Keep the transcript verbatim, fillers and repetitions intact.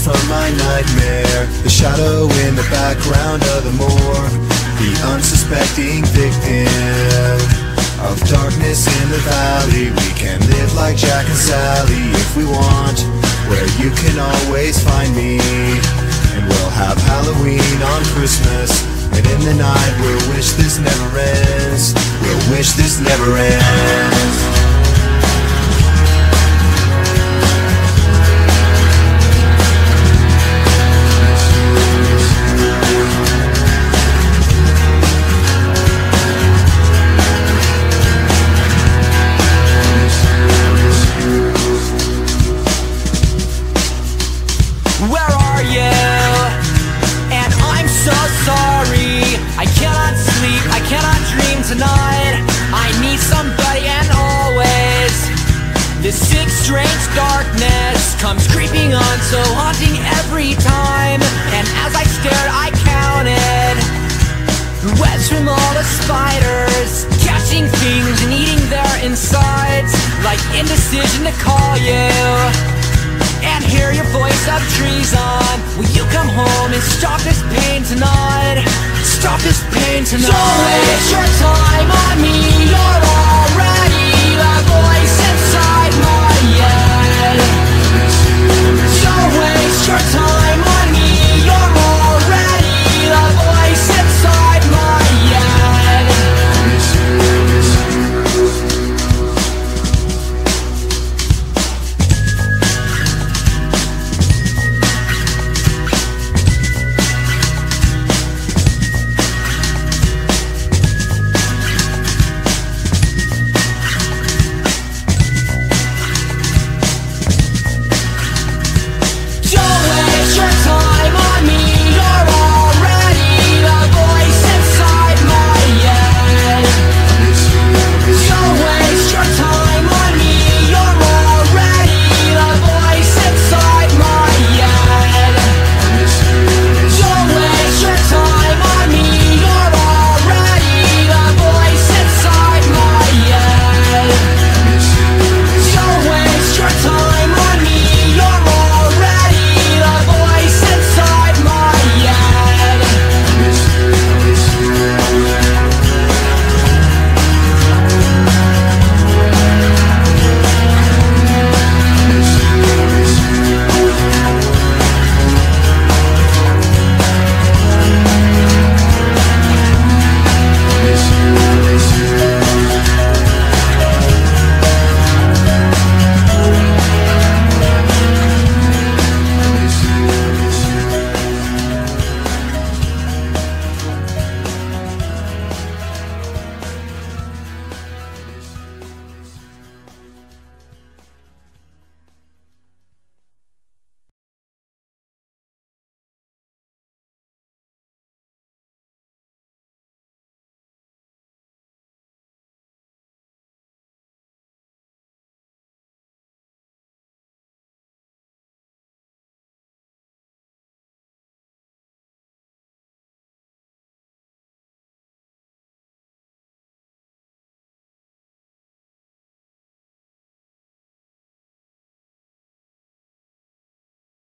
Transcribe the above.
from my nightmare, the shadow in the background of the moor, the unsuspecting victim of darkness in the valley. We can live like Jack and Sally if we want, where you can always find me. And we'll have Halloween on Christmas, and in the night we'll wish this never ends. We'll wish this never ends. Where are you? And I'm so sorry. I cannot sleep, I cannot dream tonight. I need somebody, and always this sick, strange darkness comes creeping on, so haunting every time. And as I stared, I counted webs from all the spiders, catching things and eating their insides, like indecision to call you and hear your voice of treason. Will you come home and stop this pain tonight? Stop this pain tonight. Don't waste your time on me, you're all